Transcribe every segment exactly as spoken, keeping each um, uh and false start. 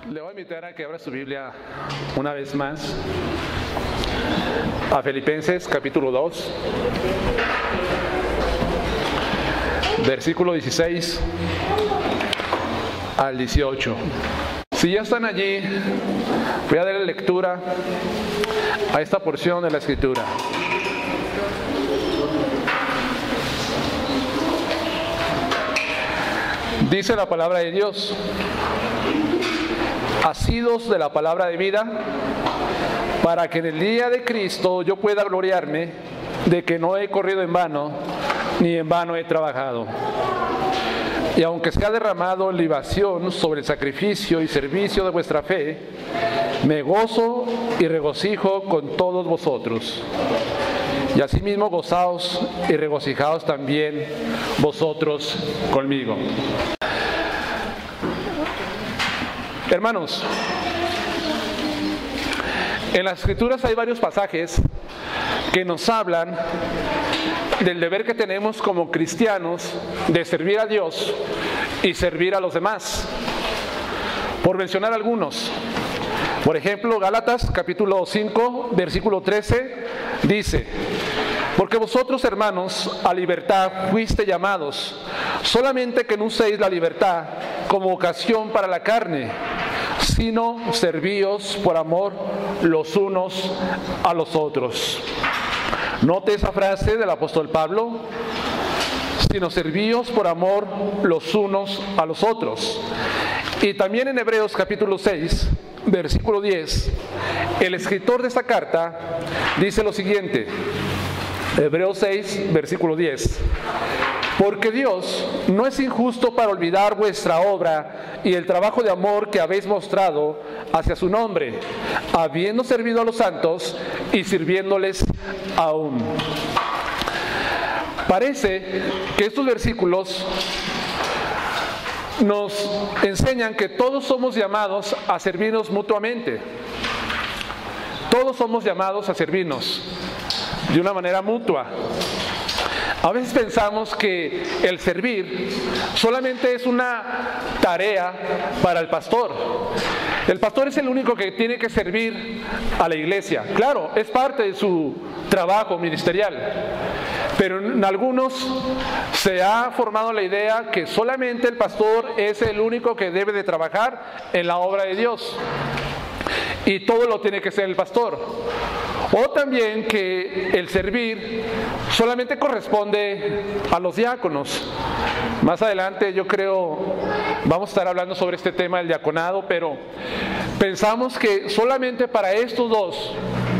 Le voy a invitar a que abra su Biblia una vez más a Filipenses capítulo dos, versículo dieciséis al dieciocho. Si ya están allí, voy a darle lectura a esta porción de la Escritura. Dice la palabra de Dios: asidos de la palabra de vida, para que en el día de Cristo yo pueda gloriarme de que no he corrido en vano, ni en vano he trabajado. Y aunque se ha derramado libación sobre el sacrificio y servicio de vuestra fe, me gozo y regocijo con todos vosotros. Y asimismo gozaos y regocijaos también vosotros conmigo. Hermanos, en las Escrituras hay varios pasajes que nos hablan del deber que tenemos como cristianos de servir a Dios y servir a los demás. Por mencionar algunos, por ejemplo, Gálatas capítulo cinco, versículo trece, dice: porque vosotros, hermanos, a libertad fuiste llamados, solamente que no uséis la libertad como ocasión para la carne, sino servíos por amor los unos a los otros. Note esa frase del apóstol Pablo: sino servíos por amor los unos a los otros. Y también en Hebreos capítulo seis, versículo diez, el escritor de esta carta dice lo siguiente. Hebreos seis, versículo diez: porque Dios no es injusto para olvidar vuestra obra y el trabajo de amor que habéis mostrado hacia su nombre, habiendo servido a los santos y sirviéndoles aún. Parece que estos versículos nos enseñan que todos somos llamados a servirnos mutuamente. Todos somos llamados a servirnos de una manera mutua. A veces pensamos que el servir solamente es una tarea para el pastor. El pastor es el único que tiene que servir a la iglesia. Claro, es parte de su trabajo ministerial. Pero en algunos se ha formado la idea que solamente el pastor es el único que debe de trabajar en la obra de Dios. Y todo lo tiene que ser el pastor. O también que el servir solamente corresponde a los diáconos. Más adelante yo creo vamos a estar hablando sobre este tema del diaconado, pero pensamos que solamente para estos dos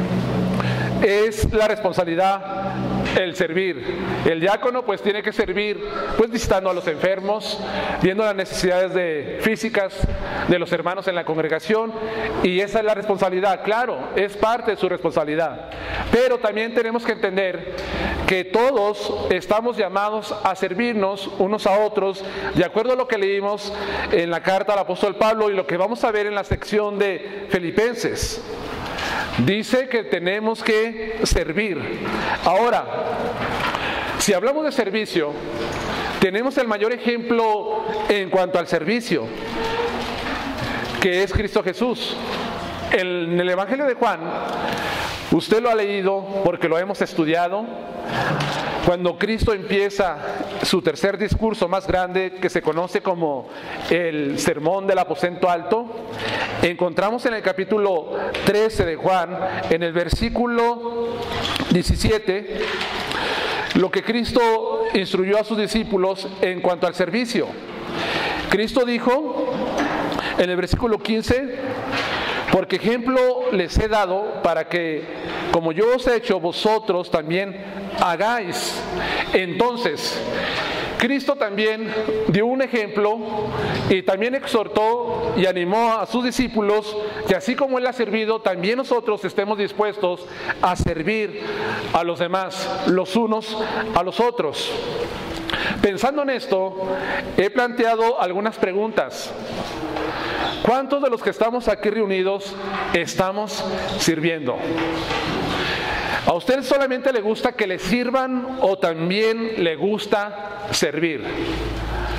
es la responsabilidad el servir. El diácono pues tiene que servir pues visitando a los enfermos, viendo las necesidades de, físicas de los hermanos en la congregación, y esa es la responsabilidad. Claro, es parte de su responsabilidad, pero también tenemos que entender que todos estamos llamados a servirnos unos a otros, de acuerdo a lo que leímos en la carta al apóstol Pablo y lo que vamos a ver en la sección de Filipenses. Dice que tenemos que servir. Ahora, si hablamos de servicio, tenemos el mayor ejemplo en cuanto al servicio, que es Cristo Jesús. En el Evangelio de Juan, usted lo ha leído porque lo hemos estudiado. Cuando Cristo empieza su tercer discurso más grande, que se conoce como el Sermón del Aposento Alto, encontramos en el capítulo trece de Juan, en el versículo diecisiete, lo que Cristo instruyó a sus discípulos en cuanto al servicio. Cristo dijo en el versículo quince: porque ejemplo les he dado para que, como yo os he hecho, vosotros también hagáis. Entonces, Cristo también dio un ejemplo y también exhortó y animó a sus discípulos que así como Él ha servido, también nosotros estemos dispuestos a servir a los demás, los unos a los otros. Pensando en esto, he planteado algunas preguntas. ¿Cuántos de los que estamos aquí reunidos estamos sirviendo? ¿A usted solamente le gusta que le sirvan o también le gusta servir?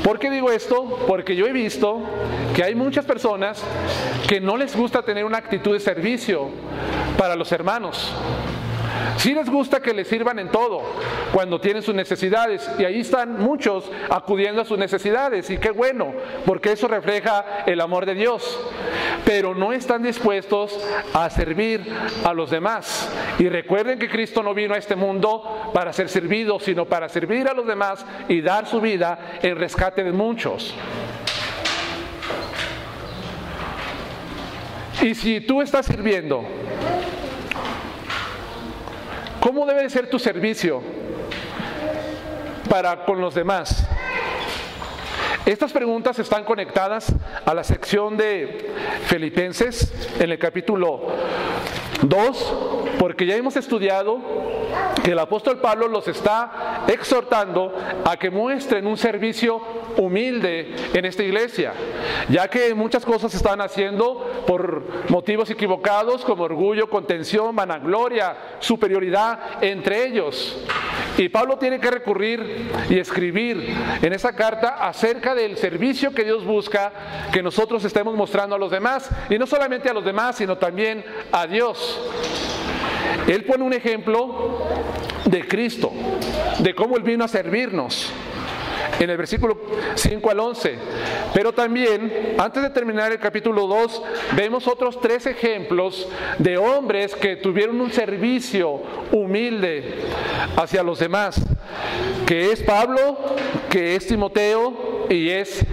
¿Por qué digo esto? Porque yo he visto que hay muchas personas que no les gusta tener una actitud de servicio para los hermanos. Sí les gusta que les sirvan en todo, cuando tienen sus necesidades, y ahí están muchos acudiendo a sus necesidades, y qué bueno, porque eso refleja el amor de Dios, pero no están dispuestos a servir a los demás. Y recuerden que Cristo no vino a este mundo para ser servido, sino para servir a los demás y dar su vida en rescate de muchos. Y si tú estás sirviendo, ¿cómo debe ser tu servicio para con los demás? Estas preguntas están conectadas a la sección de Filipenses en el capítulo dos, porque ya hemos estudiado que el apóstol Pablo los está exhortando a que muestren un servicio humilde en esta iglesia, ya que muchas cosas se están haciendo por motivos equivocados, como orgullo, contención, vanagloria, superioridad entre ellos. Y Pablo tiene que recurrir y escribir en esa carta acerca del servicio que Dios busca que nosotros estemos mostrando a los demás, y no solamente a los demás, sino también a Dios. Él pone un ejemplo de Cristo, de cómo Él vino a servirnos, en el versículo cinco al once. Pero también, antes de terminar el capítulo dos, vemos otros tres ejemplos de hombres que tuvieron un servicio humilde hacia los demás, que es Pablo, que es Timoteo y es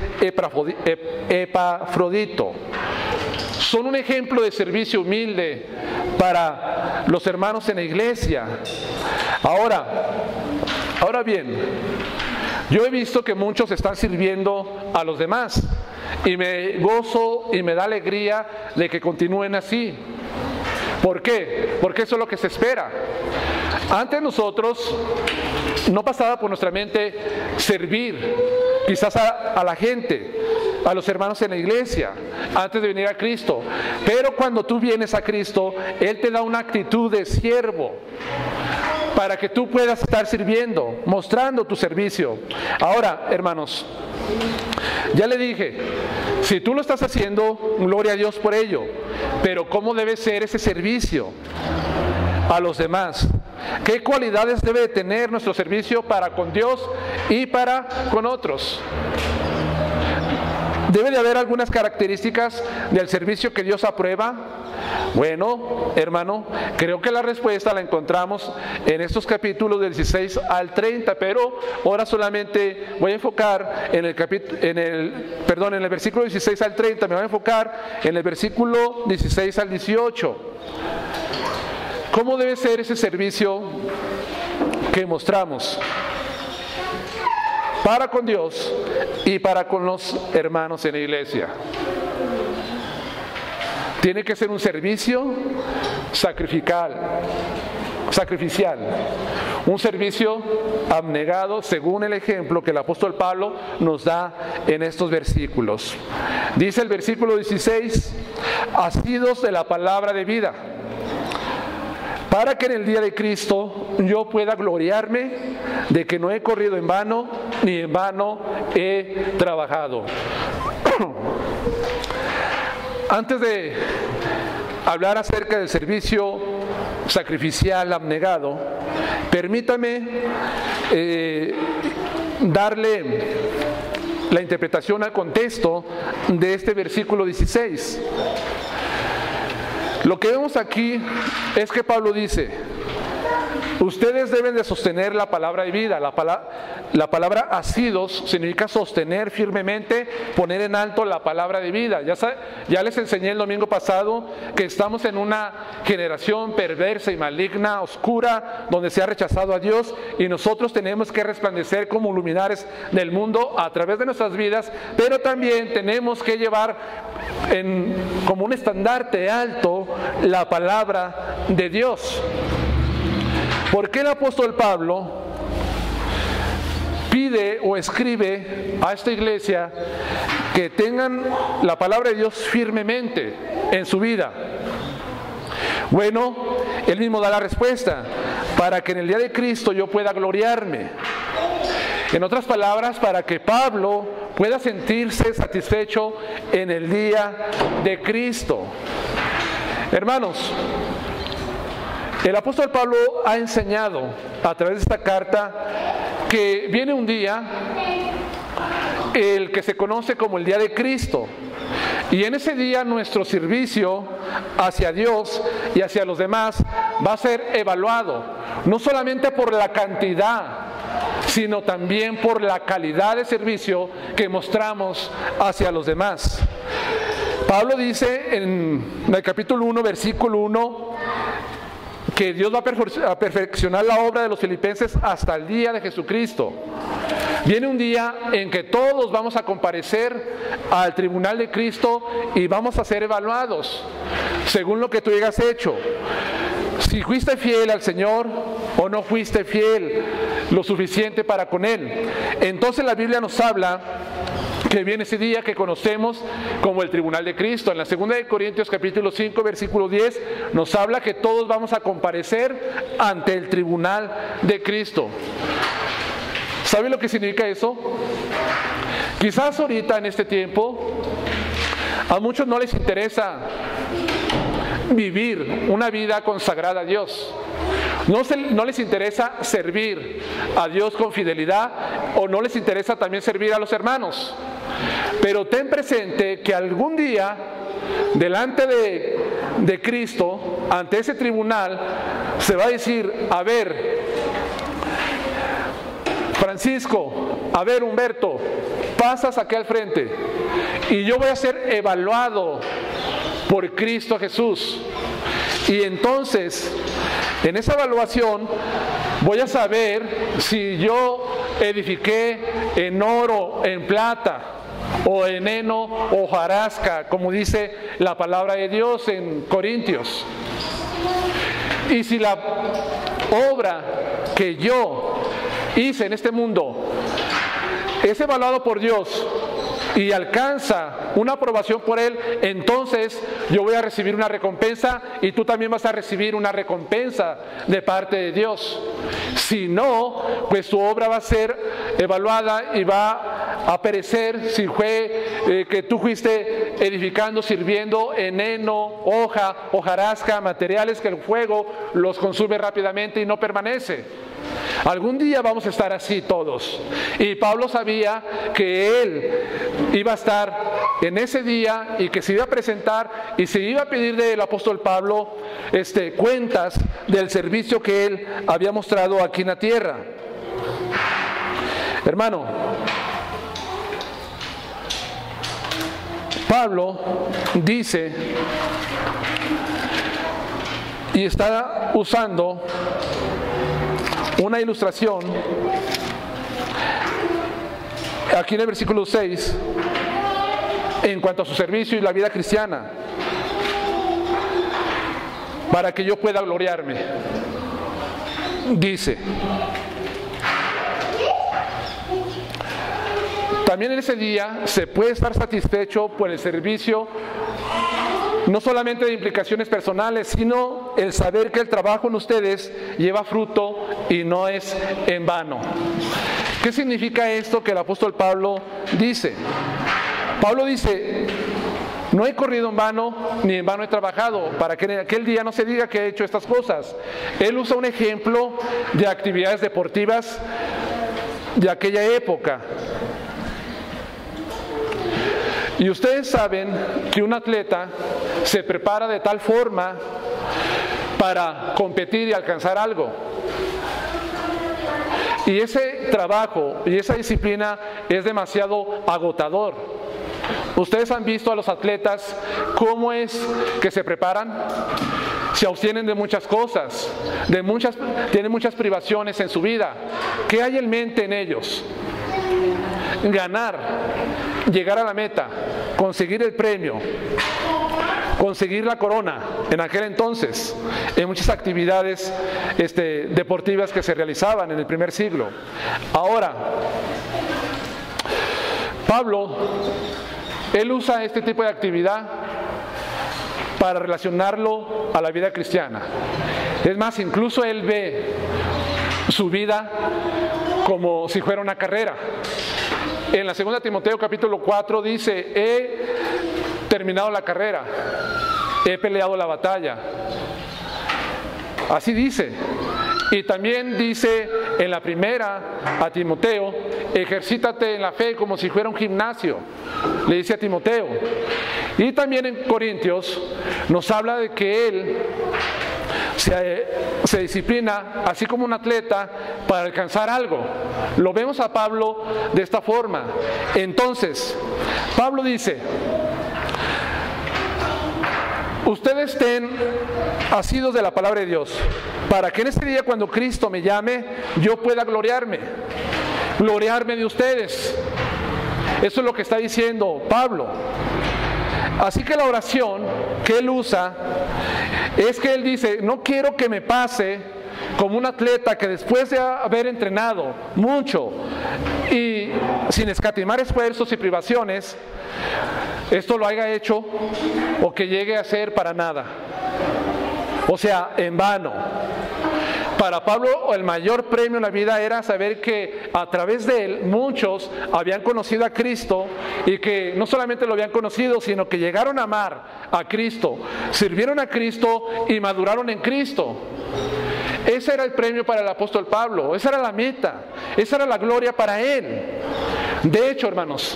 Epafrodito. Son un ejemplo de servicio humilde para los hermanos en la iglesia. Ahora, ahora bien, yo he visto que muchos están sirviendo a los demás, y me gozo y me da alegría de que continúen así. ¿Por qué? Porque eso es lo que se espera. Antes nosotros no pasaba por nuestra mente servir quizás a, a la gente, a los hermanos en la iglesia, antes de venir a Cristo. Pero cuando tú vienes a Cristo, Él te da una actitud de siervo, para que tú puedas estar sirviendo, mostrando tu servicio. Ahora, hermanos, ya le dije, si tú lo estás haciendo, gloria a Dios por ello, pero ¿cómo debe ser ese servicio a los demás? ¿Qué cualidades debe tener nuestro servicio para con Dios y para con otros? ¿Debe de haber algunas características del servicio que Dios aprueba? Bueno, hermano, creo que la respuesta la encontramos en estos capítulos del dieciséis al treinta, pero ahora solamente voy a enfocar en el capítulo, en el, perdón, en el versículo dieciséis al treinta, me voy a enfocar en el versículo dieciséis al dieciocho. ¿Cómo debe ser ese servicio que mostramos para con Dios y para con los hermanos en la iglesia? Tiene que ser un servicio sacrificial, sacrificial, un servicio abnegado, según el ejemplo que el apóstol Pablo nos da en estos versículos. Dice el versículo dieciséis: asidos de la palabra de vida, para que en el día de Cristo yo pueda gloriarme de que no he corrido en vano, ni en vano he trabajado. Antes de hablar acerca del servicio sacrificial abnegado, permítame eh, darle la interpretación al contexto de este versículo dieciséis. Lo que vemos aquí es que Pablo dice: ustedes deben de sostener la palabra de vida. La, pala la palabra asidos significa sostener firmemente, poner en alto la palabra de vida. Ya, ya les enseñé el domingo pasado que estamos en una generación perversa y maligna, oscura, donde se ha rechazado a Dios, y nosotros tenemos que resplandecer como luminares del mundo a través de nuestras vidas, pero también tenemos que llevar en, como un estandarte alto la palabra de Dios. ¿Por qué el apóstol Pablo pide o escribe a esta iglesia que tengan la palabra de Dios firmemente en su vida? Bueno, él mismo da la respuesta: para que en el día de Cristo yo pueda gloriarme. En otras palabras, para que Pablo pueda sentirse satisfecho en el día de Cristo. Hermanos, el apóstol Pablo ha enseñado a través de esta carta que viene un día, el que se conoce como el día de Cristo. Y en ese día nuestro servicio hacia Dios y hacia los demás va a ser evaluado, no solamente por la cantidad, sino también por la calidad de servicio que mostramos hacia los demás. Pablo dice en el capítulo uno, versículo uno, que Dios va a perfeccionar la obra de los filipenses hasta el día de Jesucristo. Viene un día en que todos vamos a comparecer al tribunal de Cristo y vamos a ser evaluados según lo que tú hayas hecho. Si fuiste fiel al Señor o no fuiste fiel lo suficiente para con Él. Entonces la Biblia nos habla que viene ese día que conocemos como el tribunal de Cristo. En la segunda de Corintios capítulo cinco versículo diez nos habla que todos vamos a comparecer ante el tribunal de Cristo. ¿Sabe lo que significa eso? Quizás ahorita en este tiempo a muchos no les interesa vivir una vida consagrada a Dios. No, se, no les interesa servir a Dios con fidelidad, o no les interesa también servir a los hermanos. Pero ten presente que algún día, delante de, de Cristo, ante ese tribunal, se va a decir: a ver, Francisco, a ver, Humberto, pasas aquí al frente y yo voy a ser evaluado por Cristo Jesús. Y entonces, en esa evaluación, voy a saber si yo edifiqué en oro, en plata, o en heno, o hojarasca, como dice la palabra de Dios en Corintios. Y si la obra que yo hice en este mundo es evaluado por Dios y alcanza una aprobación por Él, entonces yo voy a recibir una recompensa y tú también vas a recibir una recompensa de parte de Dios. Si no, pues tu obra va a ser evaluada y va a perecer. Si fue eh, que tú fuiste edificando, sirviendo en heno, hoja, hojarasca, materiales que el fuego los consume rápidamente y no permanece. Algún día vamos a estar así todos. Y Pablo sabía que él iba a estar en ese día y que se iba a presentar y se iba a pedir del apóstol Pablo este, cuentas del servicio que él había mostrado aquí en la tierra. Hermano, Pablo dice y está usando una ilustración aquí en el versículo seis en cuanto a su servicio y la vida cristiana, para que yo pueda gloriarme. Dice: también en ese día se puede estar satisfecho por el servicio, no solamente de implicaciones personales, sino el saber que el trabajo en ustedes lleva fruto y no es en vano. ¿Qué significa esto que el apóstol Pablo dice? Pablo dice: no he corrido en vano, ni en vano he trabajado, para que en aquel día no se diga que he hecho estas cosas. Él usa un ejemplo de actividades deportivas de aquella época. Y ustedes saben que un atleta se prepara de tal forma para competir y alcanzar algo. Y ese trabajo y esa disciplina es demasiado agotador. Ustedes han visto a los atletas cómo es que se preparan. Se abstienen de muchas cosas, de muchas, tienen muchas privaciones en su vida. ¿Qué hay en mente en ellos? Ganar, llegar a la meta, conseguir el premio, conseguir la corona. En aquel entonces, en muchas actividades este, deportivas que se realizaban en el primer siglo. Ahora, Pablo, él usa este tipo de actividad para relacionarlo a la vida cristiana. Es más, incluso él ve su vida como si fuera una carrera. en la segunda Timoteo capítulo cuatro dice, he terminado la carrera, he peleado la batalla. Así dice. Y también dice en la primera a Timoteo, ejercítate en la fe como si fuera un gimnasio, le dice a Timoteo. Y también en Corintios nos habla de que él se, se disciplina así como un atleta para alcanzar algo. Lo vemos a Pablo de esta forma. Entonces, Pablo dice, ustedes estén asidos de la palabra de Dios, para que en este día cuando Cristo me llame, yo pueda gloriarme, gloriarme de ustedes. Eso es lo que está diciendo Pablo. Así que la oración que él usa es que él dice, no quiero que me pase como un atleta que después de haber entrenado mucho y sin escatimar esfuerzos y privaciones, esto lo haya hecho o que llegue a ser para nada, o sea, en vano. Para Pablo el mayor premio en la vida era saber que a través de él muchos habían conocido a Cristo, y que no solamente lo habían conocido, sino que llegaron a amar a Cristo, sirvieron a Cristo y maduraron en Cristo. Ese era el premio para el apóstol Pablo, esa era la meta, esa era la gloria para él. De hecho, hermanos,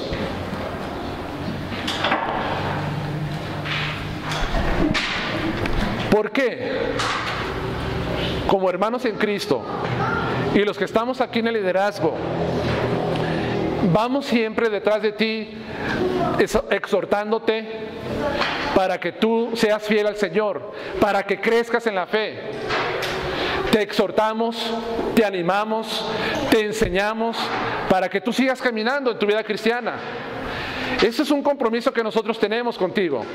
¿por qué? Como hermanos en Cristo y los que estamos aquí en el liderazgo, vamos siempre detrás de ti exhortándote para que tú seas fiel al Señor, para que crezcas en la fe. Te exhortamos, te animamos, te enseñamos para que tú sigas caminando en tu vida cristiana. Ese es un compromiso que nosotros tenemos contigo.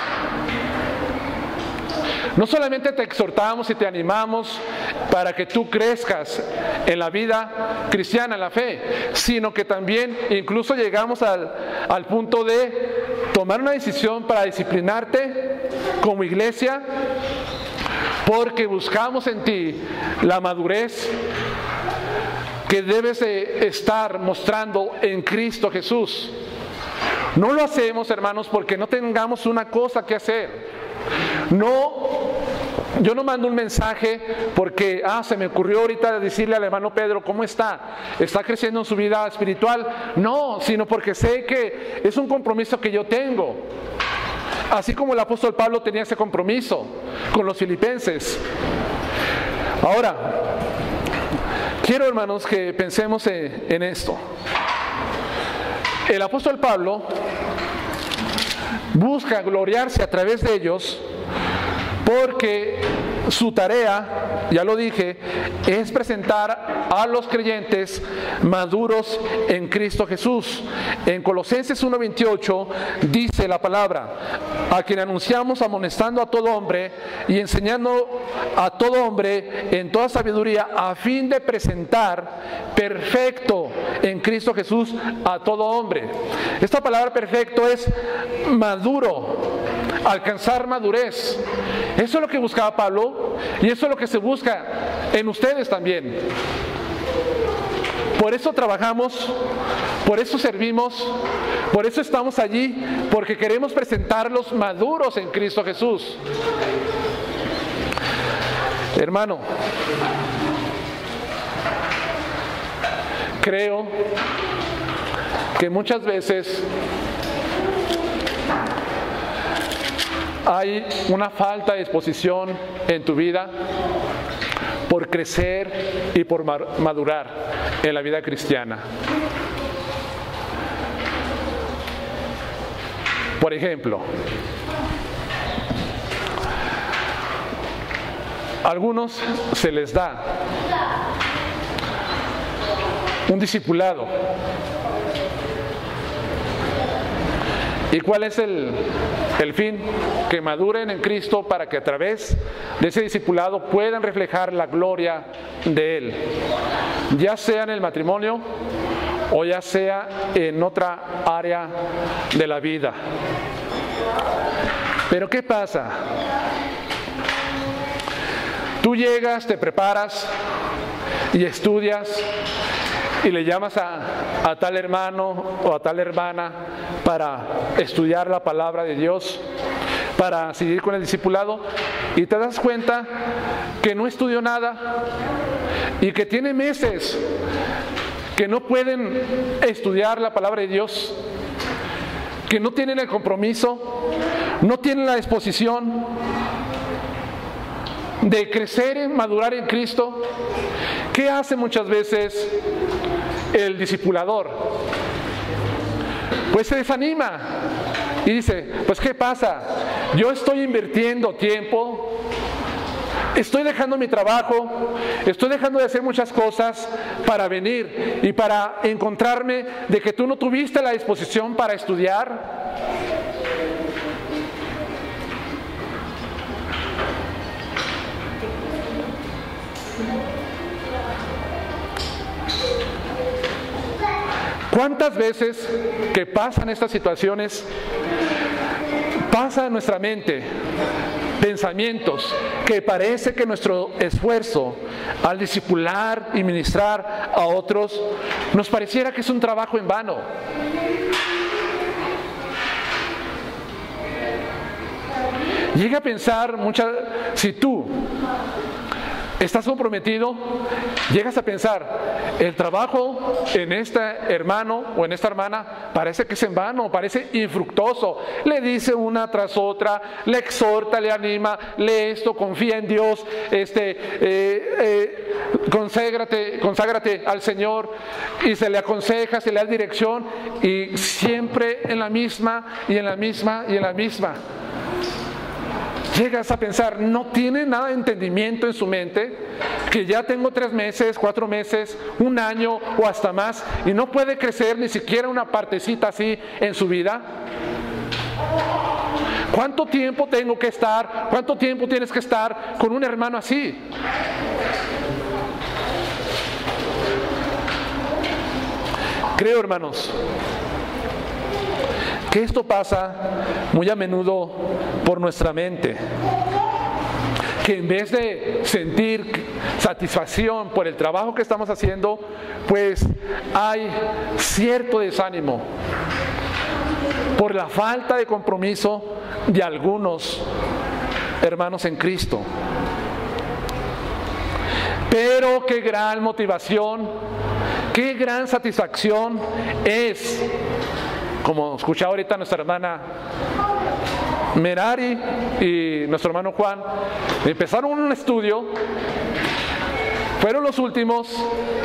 No solamente te exhortamos y te animamos para que tú crezcas en la vida cristiana, en la fe, sino que también incluso llegamos al, al punto de tomar una decisión para disciplinarte como iglesia, porque buscamos en ti la madurez que debes de estar mostrando en Cristo Jesús. No lo hacemos, hermanos, porque no tengamos una cosa que hacer. No, yo no mando un mensaje porque, ah, se me ocurrió ahorita decirle al hermano Pedro, ¿cómo está? ¿Está creciendo en su vida espiritual? No, sino porque sé que es un compromiso que yo tengo. Así como el apóstol Pablo tenía ese compromiso con los filipenses. Ahora, quiero, hermanos, que pensemos en, en esto. El apóstol Pablo busca gloriarse a través de ellos porque su tarea, ya lo dije, es presentar a los creyentes maduros en Cristo Jesús. En Colosenses uno veintiocho dice la palabra, a quien anunciamos amonestando a todo hombre y enseñando a todo hombre en toda sabiduría, a fin de presentar perfecto en Cristo Jesús a todo hombre. Esta palabra perfecto es maduro, alcanzar madurez. Eso es lo que buscaba Pablo y eso es lo que se busca en ustedes también. Por eso trabajamos, por eso servimos, por eso estamos allí, porque queremos presentarlos maduros en Cristo Jesús. Hermano, creo que muchas veces hay una falta de disposición en tu vida por crecer y por madurar en la vida cristiana. Por ejemplo, a algunos se les da un discipulado. ¿Y cuál es el, el fin? Que maduren en Cristo para que a través de ese discipulado puedan reflejar la gloria de Él, ya sea en el matrimonio o ya sea en otra área de la vida. Pero ¿qué pasa? Tú llegas, te preparas y estudias y le llamas a, a tal hermano o a tal hermana para estudiar la palabra de Dios, para seguir con el discipulado, y te das cuenta que no estudió nada y que tiene meses que no pueden estudiar la palabra de Dios, que no tienen el compromiso, no tienen la disposición de crecer y madurar en Cristo. ¿Qué hace muchas veces el discipulador? Pues se desanima y dice, pues ¿qué pasa? Yo estoy invirtiendo tiempo, estoy dejando mi trabajo, estoy dejando de hacer muchas cosas para venir y para encontrarme de que tú no tuviste la disposición para estudiar. ¿Cuántas veces que pasan estas situaciones, pasa en nuestra mente pensamientos que parece que nuestro esfuerzo al discipular y ministrar a otros nos pareciera que es un trabajo en vano? Llega a pensar muchas, si tú estás comprometido, llegas a pensar, el trabajo en este hermano o en esta hermana parece que es en vano, parece infructuoso. Le dice una tras otra, le exhorta, le anima, lee esto, confía en Dios, este, eh, eh, conságrate, conságrate al Señor, y se le aconseja, se le da dirección, y siempre en la misma, y en la misma, y en la misma. Llegas a pensar, no tiene nada de entendimiento en su mente, que ya tengo tres meses, cuatro meses, un año o hasta más, y no puede crecer ni siquiera una partecita así en su vida. ¿Cuánto tiempo tengo que estar? ¿Cuánto tiempo tienes que estar con un hermano así? Creo, hermanos, que esto pasa muy a menudo por nuestra mente, que en vez de sentir satisfacción por el trabajo que estamos haciendo, pues hay cierto desánimo por la falta de compromiso de algunos hermanos en Cristo. Pero qué gran motivación, qué gran satisfacción es, como escuchaba ahorita nuestra hermana Merari y nuestro hermano Juan, empezaron un estudio, fueron los últimos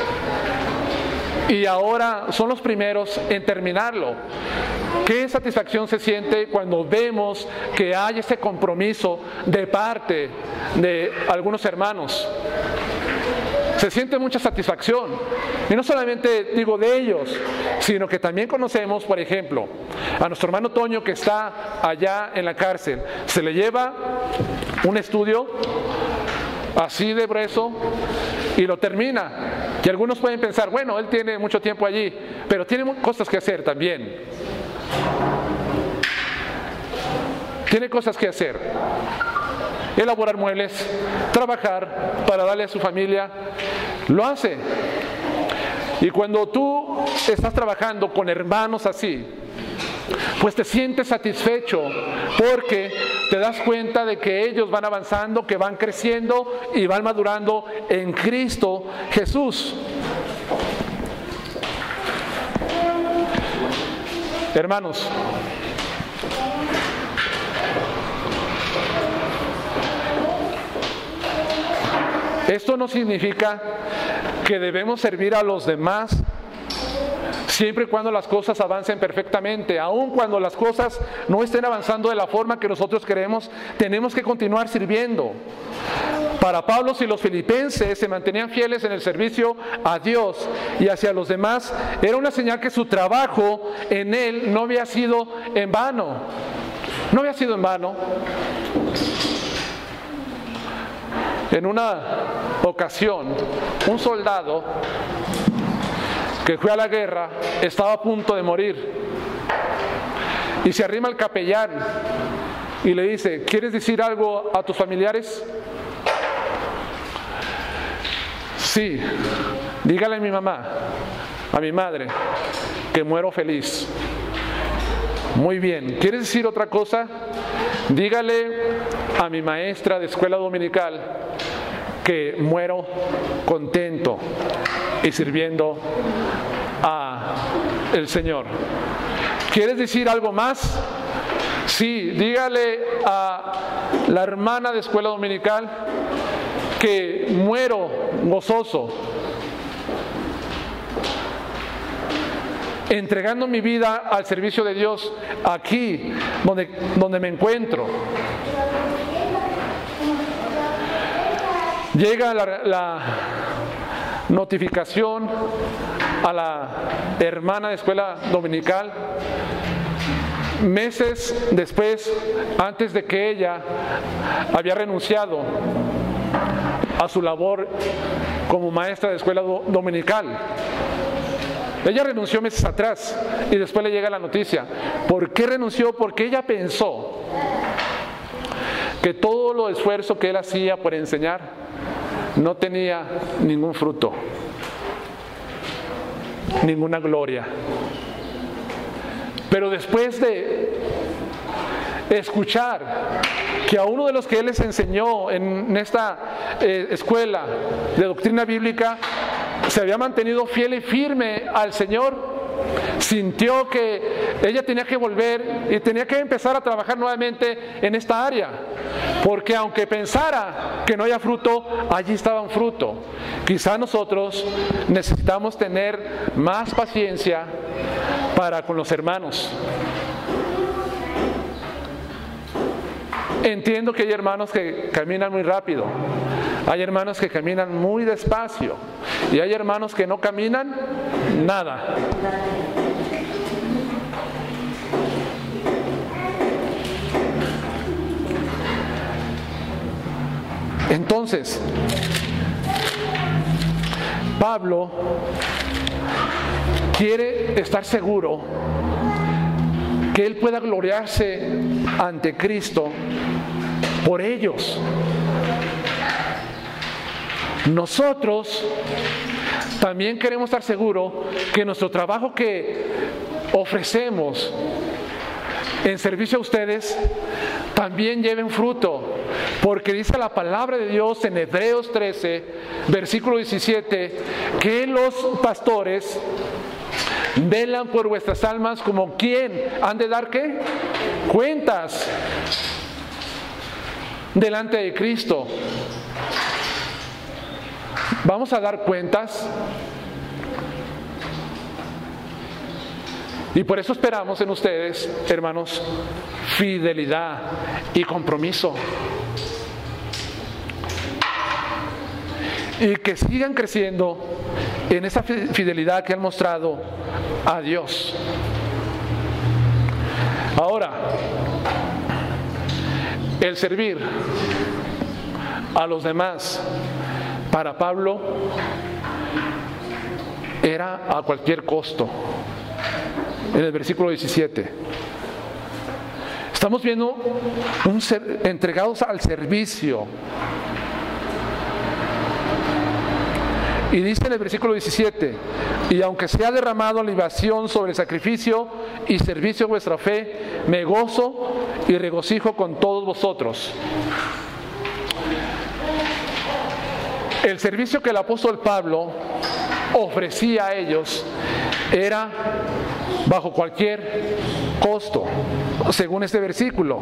y ahora son los primeros en terminarlo. Qué satisfacción se siente cuando vemos que hay ese compromiso de parte de algunos hermanos. Se siente mucha satisfacción. Y no solamente digo de ellos, sino que también conocemos, por ejemplo, a nuestro hermano Toño, que está allá en la cárcel. Se le lleva un estudio así de grueso y lo termina. Y algunos pueden pensar, bueno, él tiene mucho tiempo allí, pero tiene cosas que hacer también. Tiene cosas que hacer. Elaborar muebles, trabajar para darle a su familia, lo hace. Y cuando tú estás trabajando con hermanos así, pues te sientes satisfecho porque te das cuenta de que ellos van avanzando, que van creciendo y van madurando en Cristo Jesús. Hermanos, esto no significa que debemos servir a los demás siempre y cuando las cosas avancen perfectamente. Aun cuando las cosas no estén avanzando de la forma que nosotros queremos, tenemos que continuar sirviendo. Para Pablo y los filipenses se mantenían fieles en el servicio a Dios y hacia los demás. Era una señal que su trabajo en él no había sido en vano. No había sido en vano. En una ocasión, un soldado que fue a la guerra estaba a punto de morir y se arrima al capellán y le dice, ¿quieres decir algo a tus familiares? Sí, dígale a mi mamá a mi madre que muero feliz. Muy bien, ¿quieres decir otra cosa? Dígale a mi maestra de escuela dominical que muero contento y sirviendo a el Señor. ¿Quieres decir algo más? Sí, dígale a la hermana de escuela dominical que muero gozoso, entregando mi vida al servicio de Dios aquí donde, donde me encuentro. Llega la, la notificación a la hermana de escuela dominical meses después, antes de que ella había renunciado a su labor como maestra de escuela do, dominical. Ella renunció meses atrás y después le llega la noticia. ¿Por qué renunció? Porque ella pensó que todo lo esfuerzo que él hacía por enseñar no tenía ningún fruto, ninguna gloria. Pero después de escuchar que a uno de los que él les enseñó en esta eh, escuela de doctrina bíblica se había mantenido fiel y firme al Señor, sintió que ella tenía que volver y tenía que empezar a trabajar nuevamente en esta área, porque aunque pensara que no haya fruto, allí estaba un fruto. Quizá nosotros necesitamos tener más paciencia para con los hermanos. Entiendo que hay hermanos que caminan muy rápido, hay hermanos que caminan muy despacio y hay hermanos que no caminan nada. Entonces, Pablo quiere estar seguro que él pueda gloriarse ante Cristo por ellos. Nosotros también queremos estar seguros que nuestro trabajo que ofrecemos en servicio a ustedes también lleven fruto, porque dice la palabra de Dios en Hebreos trece, versículo diecisiete, que los pastores velan por vuestras almas como quien han de dar ¿qué? Cuentas delante de Cristo. ¿Vamos a dar cuentas? Y por eso esperamos en ustedes, hermanos, fidelidad y compromiso. Y que sigan creciendo en esa fidelidad que han mostrado a Dios. Ahora, el servir a los demás para Pablo era a cualquier costo. En el versículo diecisiete estamos viendo un ser, entregados al servicio. Y dice en el versículo diecisiete: y aunque sea derramado libación sobre el sacrificio y servicio de vuestra fe, me gozo y regocijo con todos vosotros. El servicio que el apóstol Pablo ofrecía a ellos era bajo cualquier costo, según este versículo.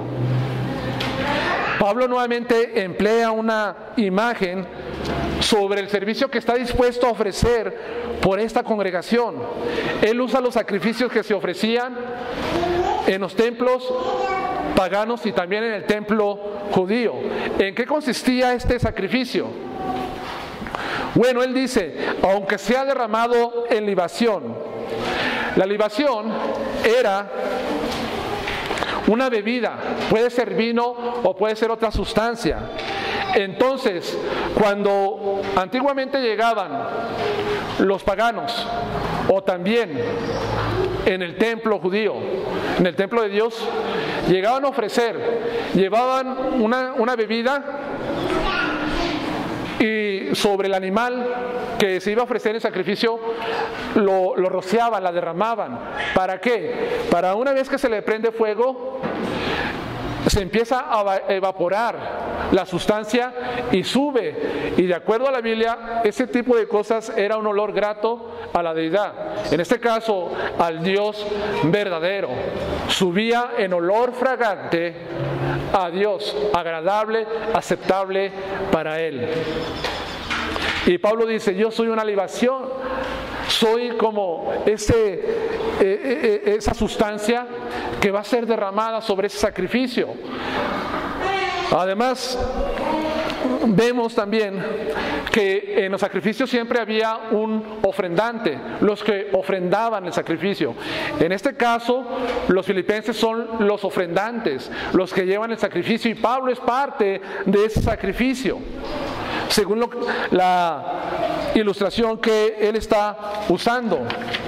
Pablo nuevamente emplea una imagen sobre el servicio que está dispuesto a ofrecer por esta congregación. Él usa los sacrificios que se ofrecían en los templos paganos y también en el templo judío. ¿En qué consistía este sacrificio? Bueno, él dice, aunque sea derramado en libación. La libación era una bebida, puede ser vino o puede ser otra sustancia. Entonces, cuando antiguamente llegaban los paganos, o también en el templo judío, en el templo de Dios, llegaban a ofrecer, llevaban una, una bebida y sobre el animal que se iba a ofrecer en sacrificio lo, lo rociaban, la derramaban. ¿Para qué? Para una vez que se le prende fuego, se empieza a evaporar la sustancia y sube. Y de acuerdo a la Biblia, ese tipo de cosas era un olor grato a la deidad. En este caso, al Dios verdadero. Subía en olor fragante a Dios, agradable, aceptable para Él. Y Pablo dice, yo soy una libación, soy como ese, eh, eh, esa sustancia que va a ser derramada sobre ese sacrificio. Además, vemos también que en los sacrificios siempre había un ofrendante, los que ofrendaban el sacrificio. En este caso, los filipenses son los ofrendantes, los que llevan el sacrificio, y Pablo es parte de ese sacrificio, según lo, la ilustración que él está usando.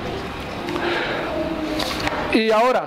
Y ahora,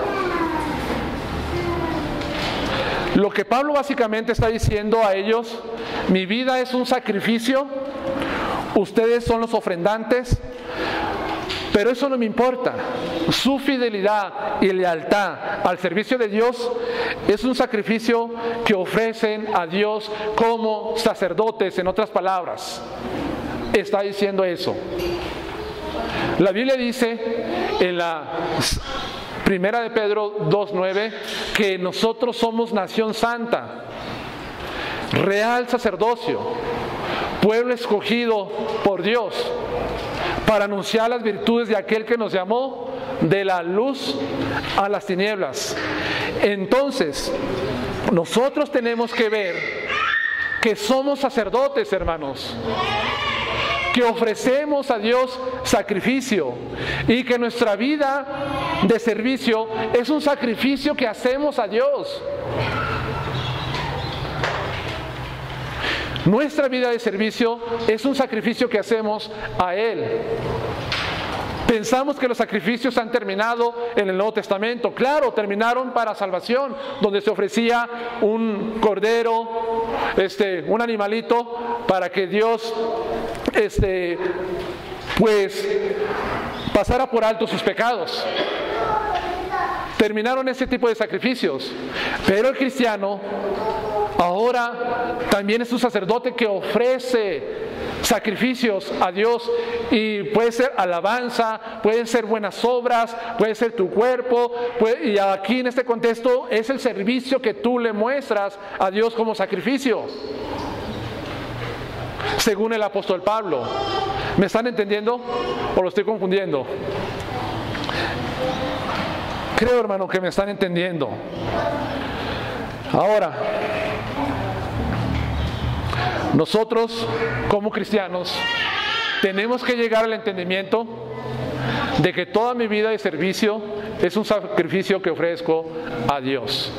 lo que Pablo básicamente está diciendo a ellos, mi vida es un sacrificio, ustedes son los ofrendantes, pero eso no me importa. Su fidelidad y lealtad al servicio de Dios es un sacrificio que ofrecen a Dios como sacerdotes, en otras palabras. Está diciendo eso. La Biblia dice en la Primera de Pedro dos nueve que nosotros somos nación santa, real sacerdocio, pueblo escogido por Dios, para anunciar las virtudes de aquel que nos llamó de la luz a las tinieblas. Entonces, nosotros tenemos que ver que somos sacerdotes, hermanos, que ofrecemos a Dios sacrificio, y que nuestra vida de servicio es un sacrificio que hacemos a Dios. Nuestra vida de servicio es un sacrificio que hacemos a Él. Pensamos que los sacrificios han terminado en el Nuevo Testamento. Claro, terminaron para salvación, donde se ofrecía un cordero, este, un animalito, para que Dios este, pues pasara por alto sus pecados. Terminaron ese tipo de sacrificios. Pero el cristiano ahora también es un sacerdote que ofrece sacrificios a Dios, y puede ser alabanza, pueden ser buenas obras, puede ser tu cuerpo, puede, y aquí en este contexto es el servicio que tú le muestras a Dios como sacrificio, según el apóstol Pablo. ¿Me están entendiendo o lo estoy confundiendo? Creo, hermano, que me están entendiendo. Ahora, nosotros como cristianos tenemos que llegar al entendimiento de que toda mi vida de servicio es un sacrificio que ofrezco a Dios.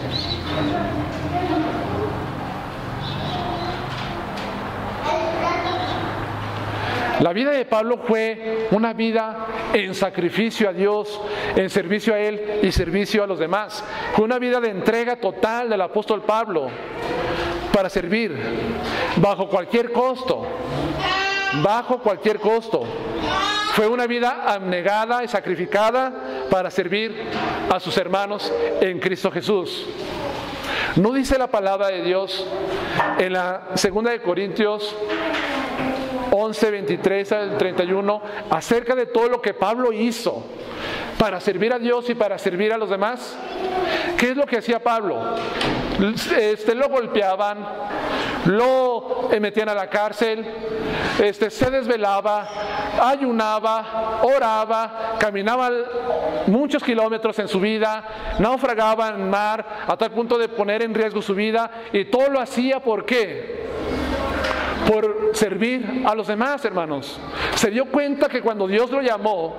La vida de Pablo fue una vida en sacrificio a Dios, en servicio a Él y servicio a los demás. Fue una vida de entrega total del apóstol Pablo para servir, bajo cualquier costo, bajo cualquier costo. Fue una vida abnegada y sacrificada para servir a sus hermanos en Cristo Jesús. ¿No dice la palabra de Dios en la segunda de Corintios once, veintitrés al treinta y uno acerca de todo lo que Pablo hizo para servir a Dios y para servir a los demás? ¿Qué es lo que hacía Pablo? Este, lo golpeaban, lo metían a la cárcel, este, se desvelaba, ayunaba, oraba, caminaba muchos kilómetros en su vida, naufragaba en mar a tal punto de poner en riesgo su vida, y todo lo hacía ¿por qué? Por servir a los demás, hermanos. Se dio cuenta que cuando Dios lo llamó,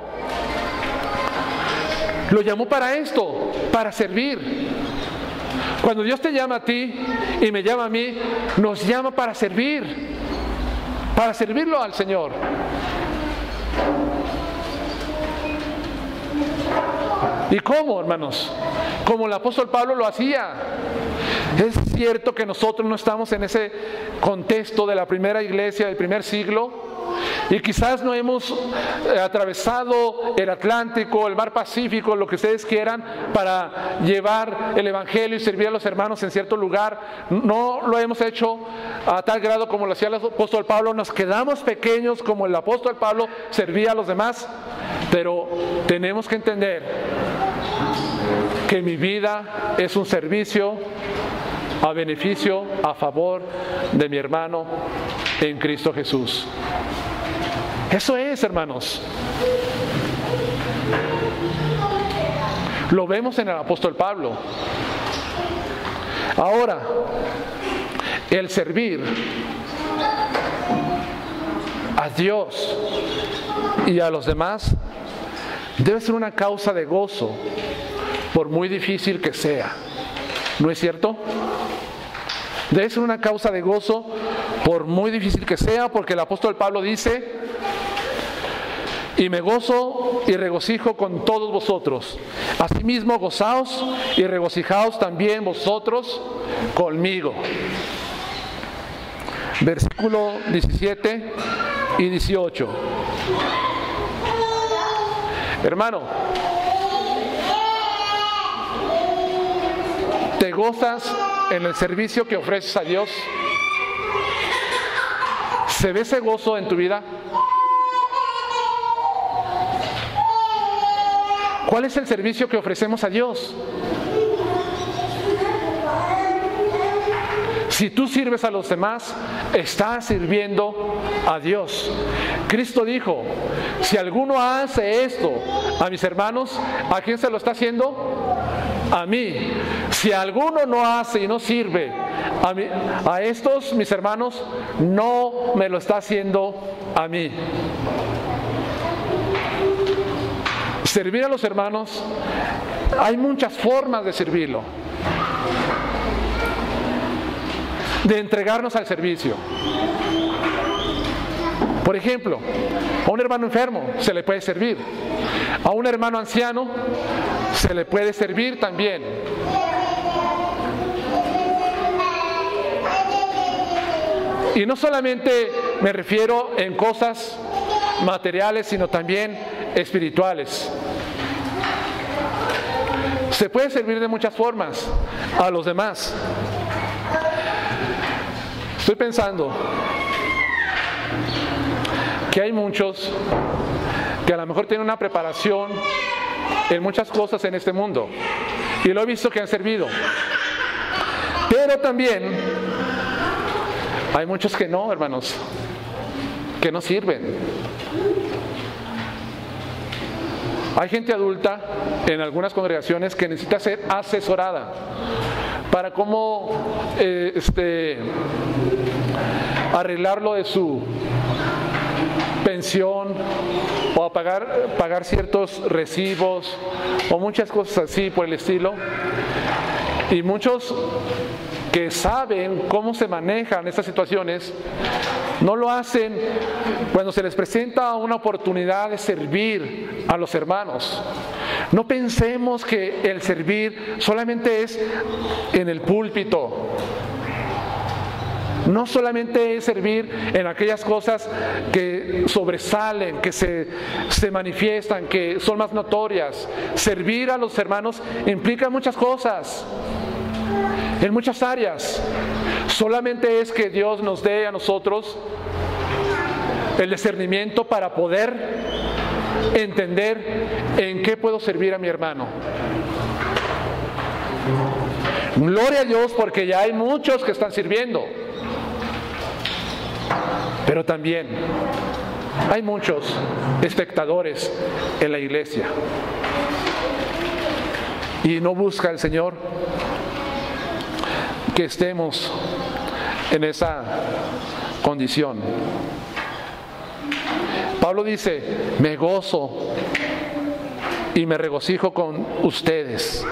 lo llamó para esto, para servir. Cuando Dios te llama a ti y me llama a mí, nos llama para servir, para servirlo al Señor. ¿Y cómo, hermanos? Como el apóstol Pablo lo hacía. Es cierto que nosotros no estamos en ese contexto de la primera iglesia del primer siglo, y quizás no hemos eh, atravesado el Atlántico, el mar Pacífico, lo que ustedes quieran, para llevar el Evangelio y servir a los hermanos en cierto lugar. No lo hemos hecho a tal grado como lo hacía el apóstol Pablo. Nos quedamos pequeños como el apóstol Pablo servía a los demás. Pero tenemos que entender que mi vida es un servicio a beneficio, a favor de mi hermano en Cristo Jesús. Eso es, hermanos. Lo vemos en el apóstol Pablo. Ahora, el servir a Dios y a los demás debe ser una causa de gozo, por muy difícil que sea. ¿No es cierto? Debe ser una causa de gozo, por muy difícil que sea, porque el apóstol Pablo dice: y me gozo y regocijo con todos vosotros. Asimismo, gozaos y regocijaos también vosotros conmigo. Versículo diecisiete y dieciocho. Hermano, ¿te gozas en el servicio que ofreces a Dios? ¿Se ve ese gozo en tu vida? ¿Cuál es el servicio que ofrecemos a Dios? Si tú sirves a los demás, estás sirviendo a Dios. Cristo dijo: si alguno hace esto a mis hermanos, ¿a quién se lo está haciendo? A mí. Si alguno no hace y no sirve a, mí, a estos mis hermanos, no me lo está haciendo a mí. Servir a los hermanos, hay muchas formas de servirlo, de entregarnos al servicio. Por ejemplo, a un hermano enfermo se le puede servir, a un hermano anciano se le puede servir también. Y no solamente me refiero en cosas materiales, sino también espirituales. Se puede servir de muchas formas a los demás. Estoy pensando que hay muchos que a lo mejor tienen una preparación en muchas cosas en este mundo, y lo he visto que han servido, pero también hay muchos que no, hermanos, que no sirven. Hay gente adulta en algunas congregaciones que necesita ser asesorada para cómo eh, este, arreglarlo de su pensión, o a pagar, pagar ciertos recibos, o muchas cosas así por el estilo. Y muchos que saben cómo se manejan estas situaciones no lo hacen cuando se les presenta una oportunidad de servir a los hermanos. No pensemos que el servir solamente es en el púlpito. No solamente es servir en aquellas cosas que sobresalen, que se, se manifiestan, que son más notorias. Servir a los hermanos implica muchas cosas, en muchas áreas. Solamente es que Dios nos dé a nosotros el discernimiento para poder entender en qué puedo servir a mi hermano. Gloria a Dios, porque ya hay muchos que están sirviendo. Pero también hay muchos espectadores en la iglesia, y no busca el Señor que estemos en esa condición. Pablo dice: me gozo y me regocijo con ustedes.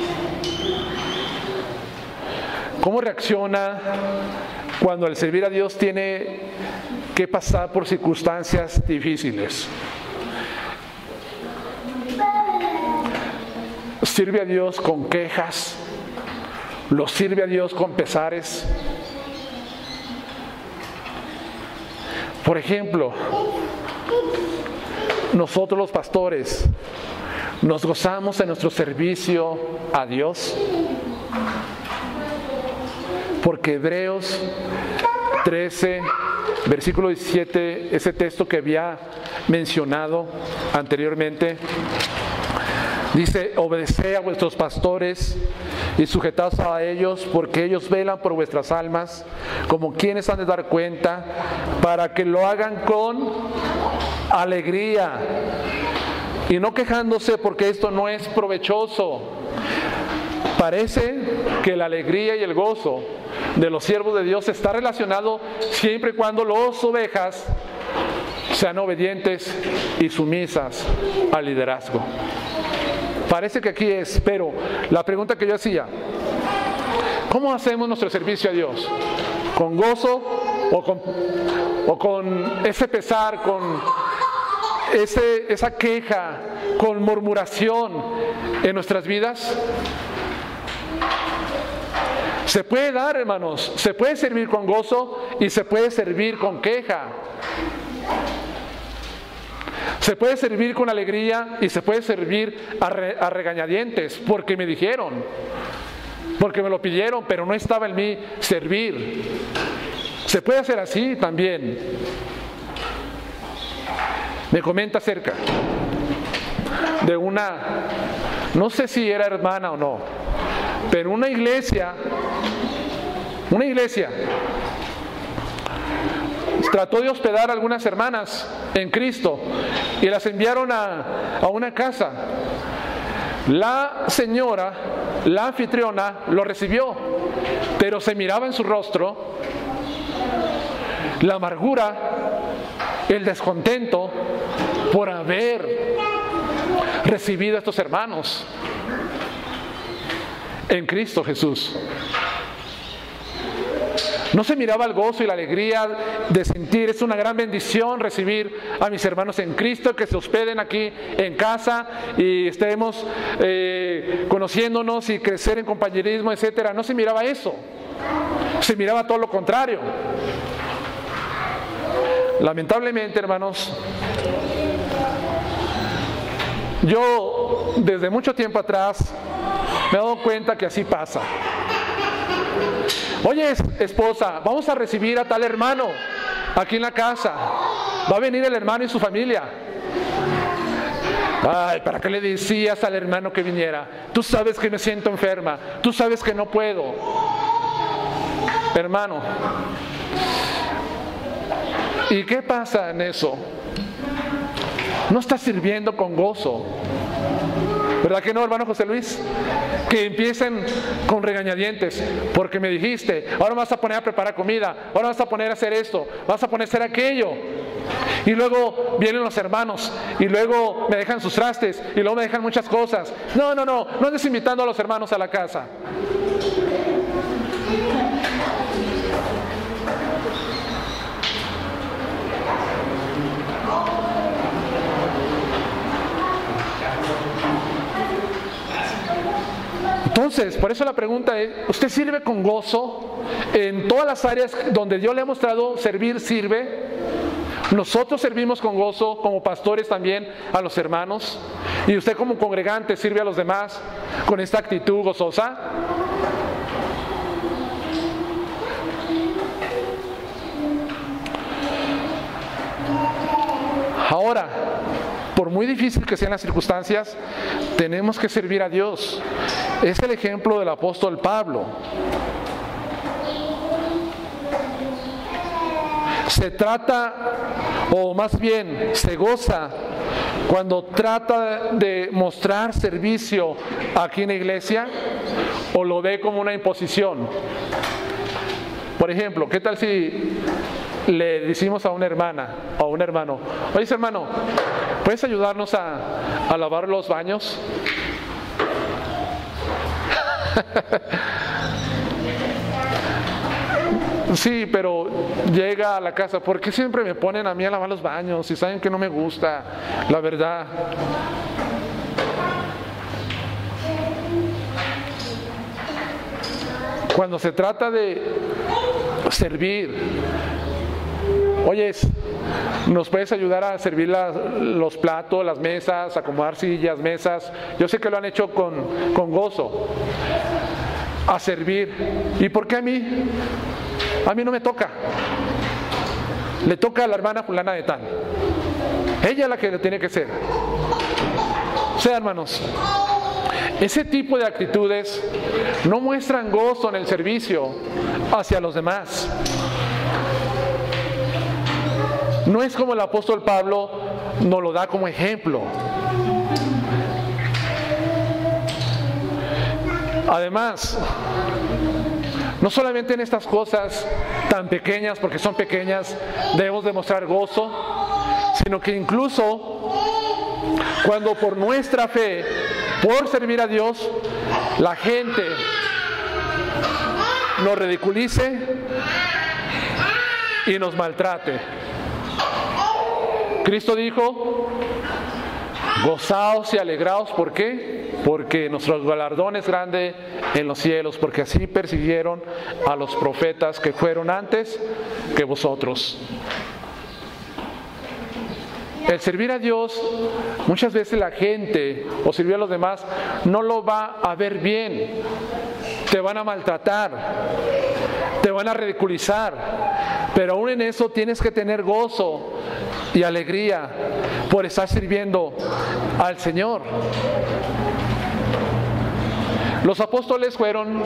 ¿Cómo reacciona cuando el servir a Dios tiene que pasar por circunstancias difíciles? ¿Sirve a Dios con quejas? ¿Lo sirve a Dios con pesares? Por ejemplo, nosotros los pastores, ¿nos gozamos en nuestro servicio a Dios? Porque Hebreos trece, versículo diecisiete, ese texto que había mencionado anteriormente, dice: obedeced a vuestros pastores y sujetaos a ellos, porque ellos velan por vuestras almas, como quienes han de dar cuenta, para que lo hagan con alegría y no quejándose, porque esto no es provechoso. Parece que la alegría y el gozo de los siervos de Dios está relacionado siempre y cuando las ovejas sean obedientes y sumisas al liderazgo. Parece que aquí es, pero la pregunta que yo hacía: ¿cómo hacemos nuestro servicio a Dios? ¿Con gozo o con, o con ese pesar, con ese, esa queja, con murmuración en nuestras vidas? Se puede dar, hermanos, se puede servir con gozo y se puede servir con queja. Se puede servir con alegría y se puede servir a, re, a regañadientes, porque me dijeron, porque me lo pidieron, pero no estaba en mí servir. Se puede hacer así también. Me comenta acerca de una, no sé si era hermana o no, pero una iglesia, una iglesia trató de hospedar a algunas hermanas en Cristo y las enviaron a, a una casa. La señora, la anfitriona, lo recibió, pero se miraba en su rostro la amargura, el descontento por haber recibido a estos hermanos en Cristo Jesús. No se miraba el gozo y la alegría de sentir: es una gran bendición recibir a mis hermanos en Cristo, que se hospeden aquí en casa y estemos eh, conociéndonos y crecer en compañerismo, etcétera. No se miraba eso, se miraba todo lo contrario. Lamentablemente, hermanos, yo desde mucho tiempo atrás me he dado cuenta que así pasa. Oye, esposa, vamos a recibir a tal hermano aquí en la casa. Va a venir el hermano y su familia. Ay, ¿para qué le decías al hermano que viniera? Tú sabes que me siento enferma. Tú sabes que no puedo. Hermano, ¿y qué pasa en eso? No estás sirviendo con gozo. ¿Verdad que no, hermano José Luis? Que empiecen con regañadientes, porque me dijiste, ahora vas a poner a preparar comida, ahora vas a poner a hacer esto, vas a poner a hacer aquello. Y luego vienen los hermanos, y luego me dejan sus trastes, y luego me dejan muchas cosas. No, no, no, no andes invitando a los hermanos a la casa. Entonces, por eso la pregunta es: ¿usted sirve con gozo en todas las áreas donde Dios le ha mostrado servir? ¿Sirve? Nosotros servimos con gozo como pastores también a los hermanos, y usted como congregante sirve a los demás con esta actitud gozosa. Ahora, por muy difícil que sean las circunstancias, tenemos que servir a Dios. Es el ejemplo del apóstol Pablo. Se trata, o más bien se goza, cuando trata de mostrar servicio aquí en la iglesia, o lo ve como una imposición. Por ejemplo, ¿qué tal si le decimos a una hermana o a un hermano: oye, hermano, ¿puedes ayudarnos a, a lavar los baños? Sí, pero llega a la casa: ¿por qué siempre me ponen a mí a lavar los baños? Si saben que no me gusta, la verdad. Cuando se trata de servir, oyes, ¿nos puedes ayudar a servir la, los platos, las mesas, acomodar sillas, mesas? Yo sé que lo han hecho con, con gozo, a servir. ¿Y por qué a mí? A mí no me toca. Le toca a la hermana fulana de tal. Ella es la que lo tiene que ser. O sea, hermanos, ese tipo de actitudes no muestran gozo en el servicio hacia los demás. No es como el apóstol Pablo nos lo da como ejemplo. Además, no solamente en estas cosas tan pequeñas, porque son pequeñas, debemos demostrar gozo, sino que incluso cuando por nuestra fe, por servir a Dios, la gente nos ridiculice y nos maltrate. Cristo dijo, gozaos y alegraos, ¿por qué? Porque nuestro galardón es grande en los cielos, porque así persiguieron a los profetas que fueron antes que vosotros. El servir a Dios, muchas veces la gente, o servir a los demás, no lo va a ver bien. Te van a maltratar, te van a ridiculizar, pero aún en eso tienes que tener gozo y alegría por estar sirviendo al Señor. Los apóstoles fueron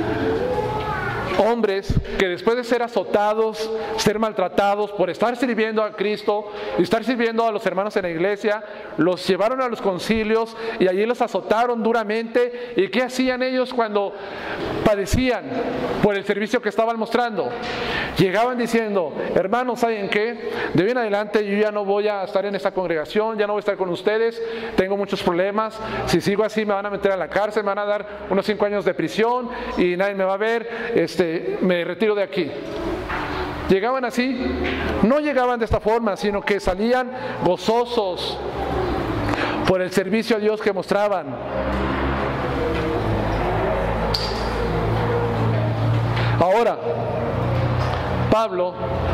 hombres que después de ser azotados, ser maltratados por estar sirviendo a Cristo y estar sirviendo a los hermanos en la iglesia, los llevaron a los concilios y allí los azotaron duramente. ¿Y qué hacían ellos cuando padecían por el servicio que estaban mostrando? Llegaban diciendo, hermanos, ¿saben qué? De hoy en adelante yo ya no voy a estar en esta congregación, ya no voy a estar con ustedes, tengo muchos problemas, si sigo así me van a meter a la cárcel, me van a dar unos cinco años de prisión y nadie me va a ver, este me retiro de aquí. Llegaban así, no llegaban de esta forma, sino que salían gozosos por el servicio a Dios que mostraban. Ahora, Pablo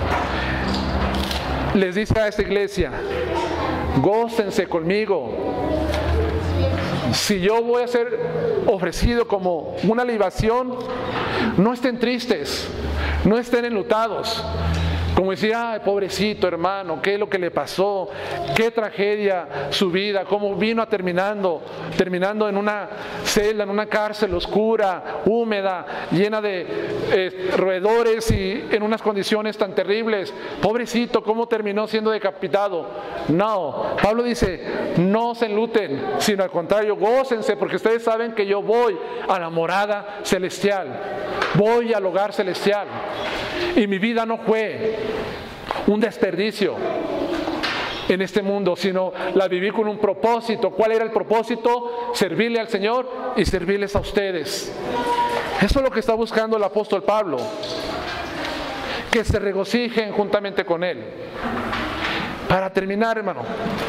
les dice a esta iglesia, gócense conmigo. Si yo voy a ser ofrecido como una libación, no estén tristes, no estén enlutados. Como decía, ay, pobrecito hermano, ¿qué es lo que le pasó? ¿Qué tragedia su vida? ¿Cómo vino a terminando? Terminando en una celda, en una cárcel oscura, húmeda, llena de eh, roedores y en unas condiciones tan terribles. Pobrecito, ¿cómo terminó siendo decapitado? No, Pablo dice, no se enluten, sino al contrario, gócense, porque ustedes saben que yo voy a la morada celestial, voy al hogar celestial. Y mi vida no fue un desperdicio en este mundo, sino la viví con un propósito. ¿Cuál era el propósito? Servirle al Señor y servirles a ustedes. Eso es lo que está buscando el apóstol Pablo, que se regocijen juntamente con él. Para terminar, hermano,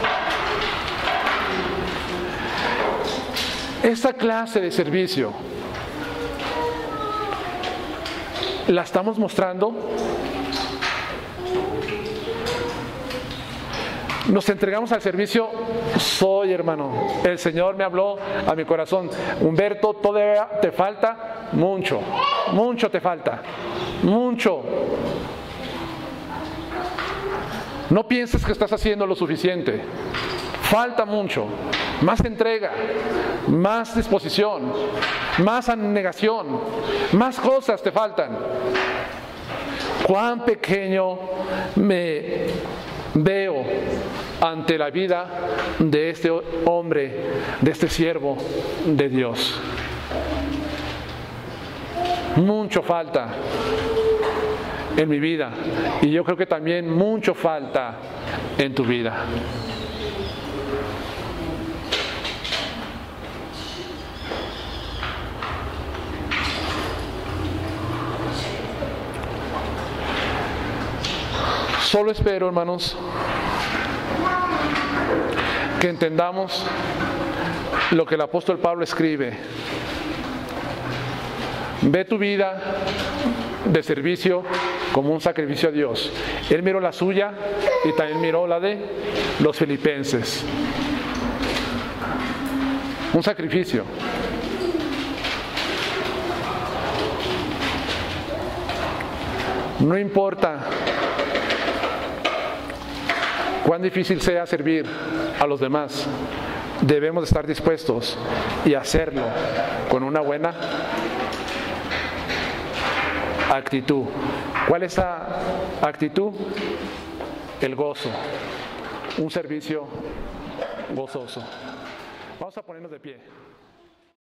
esta clase de servicio ¿la estamos mostrando? Nos entregamos al servicio. Soy, hermano, el Señor me habló a mi corazón, Humberto, todavía te falta mucho, mucho te falta, mucho. No pienses que estás haciendo lo suficiente, falta mucho. Más entrega, más disposición, más abnegación, más cosas te faltan. Cuán pequeño me veo ante la vida de este hombre, de este siervo de Dios. Mucho falta en mi vida y yo creo que también mucho falta en tu vida. Solo espero, hermanos, que entendamos lo que el apóstol Pablo escribe. Ve tu vida de servicio como un sacrificio a Dios. Él miró la suya y también miró la de los filipenses. Un sacrificio. No importa cuán difícil sea servir a los demás, debemos estar dispuestos y hacerlo con una buena actitud. ¿Cuál es esa actitud? El gozo. Un servicio gozoso. Vamos a ponernos de pie.